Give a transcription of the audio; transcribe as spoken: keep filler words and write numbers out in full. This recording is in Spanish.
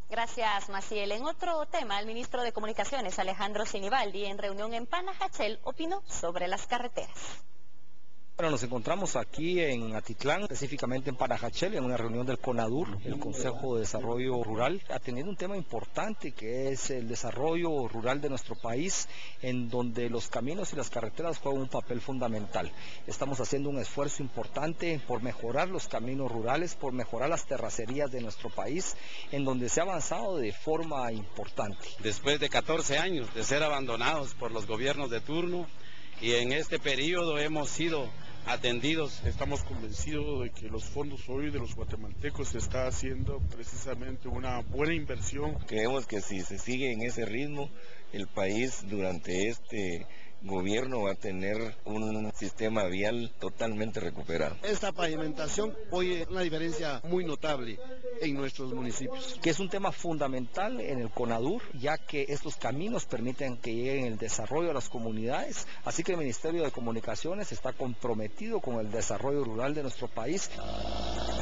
Gracias, Maciel. En otro tema, el ministro de Comunicaciones, Alejandro Sinibaldi, en reunión en Panajachel, opinó sobre las carreteras. Bueno, nos encontramos aquí en Atitlán, específicamente en Panajachel, en una reunión del CONADUR, el Consejo de Desarrollo Rural, atendiendo un tema importante que es el desarrollo rural de nuestro país, en donde los caminos y las carreteras juegan un papel fundamental. Estamos haciendo un esfuerzo importante por mejorar los caminos rurales, por mejorar las terracerías de nuestro país, en donde se ha avanzado de forma importante. Después de catorce años de ser abandonados por los gobiernos de turno, y en este periodo hemos sido atendidos. Estamos convencidos de que los fondos hoy de los guatemaltecos se está haciendo precisamente una buena inversión. Creemos que si se sigue en ese ritmo, el país durante este gobierno va a tener un sistema vial totalmente recuperado. Esta pavimentación oye una diferencia muy notable en nuestros municipios. Que es un tema fundamental en el CONADUR, ya que estos caminos permiten que lleguen el desarrollo a las comunidades, así que el Ministerio de Comunicaciones está comprometido con el desarrollo rural de nuestro país.